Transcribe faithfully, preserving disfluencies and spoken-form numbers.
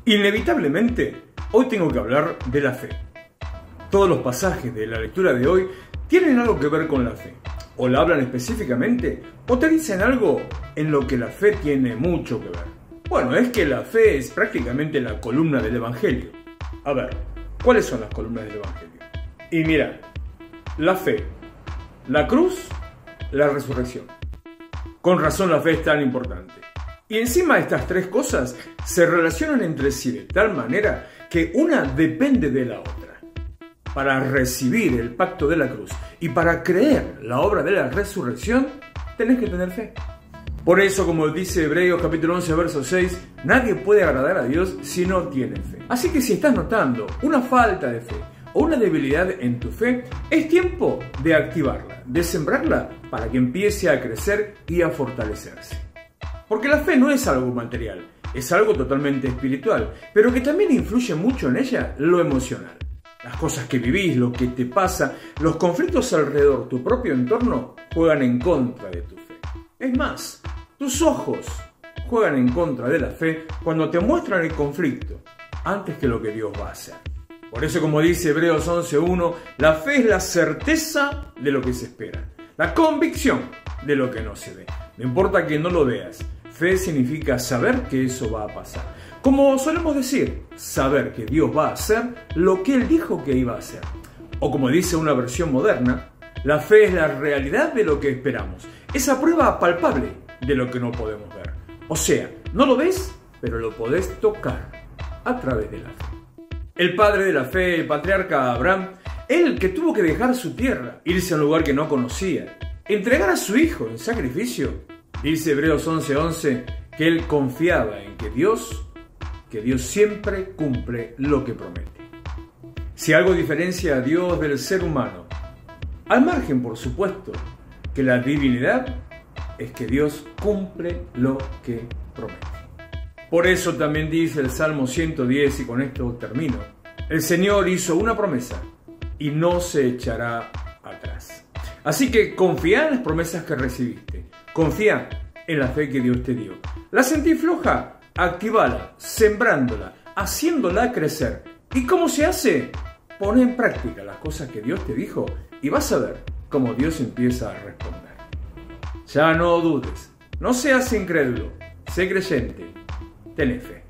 Inevitablemente, hoy tengo que hablar de la fe. Todos los pasajes de la lectura de hoy tienen algo que ver con la fe. O la hablan específicamente, o te dicen algo en lo que la fe tiene mucho que ver. Bueno, es que la fe es prácticamente la columna del Evangelio. A ver, ¿cuáles son las columnas del Evangelio? Y mira, la fe, la cruz, la resurrección. Con razón la fe es tan importante. Y encima estas tres cosas se relacionan entre sí de tal manera que una depende de la otra. Para recibir el pacto de la cruz y para creer la obra de la resurrección, tenés que tener fe. Por eso, como dice Hebreos capítulo once, verso seis, nadie puede agradar a Dios si no tiene fe. Así que si estás notando una falta de fe o una debilidad en tu fe, es tiempo de activarla, de sembrarla para que empiece a crecer y a fortalecerse. Porque la fe no es algo material, es algo totalmente espiritual, pero que también influye mucho en ella lo emocional. Las cosas que vivís, lo que te pasa, los conflictos alrededor, tu propio entorno, juegan en contra de tu fe. Es más, tus ojos juegan en contra de la fe cuando te muestran el conflicto, antes que lo que Dios va a hacer. Por eso, como dice Hebreos once uno, la fe es la certeza de lo que se espera, la convicción de lo que no se ve. No importa que no lo veas, fe significa saber que eso va a pasar. Como solemos decir, saber que Dios va a hacer lo que Él dijo que iba a hacer. O como dice una versión moderna, la fe es la realidad de lo que esperamos, esa prueba palpable de lo que no podemos ver. O sea, no lo ves, pero lo podés tocar a través de la fe. El padre de la fe, el patriarca Abraham, él que tuvo que dejar su tierra, irse a un lugar que no conocía, entregar a su hijo en sacrificio, dice Hebreos once once que él confiaba en que Dios, que Dios siempre cumple lo que promete. Si algo diferencia a Dios del ser humano, al margen por supuesto que la divinidad, es que Dios cumple lo que promete. Por eso también dice el Salmo ciento diez, y con esto termino, el Señor hizo una promesa y no se echará atrás. Así que confía en las promesas que recibiste. Confía en la fe que Dios te dio. ¿La sentís floja? Actívala, sembrándola, haciéndola crecer. ¿Y cómo se hace? Pon en práctica las cosas que Dios te dijo y vas a ver cómo Dios empieza a responder. Ya no dudes, no seas incrédulo, sé creyente, ten fe.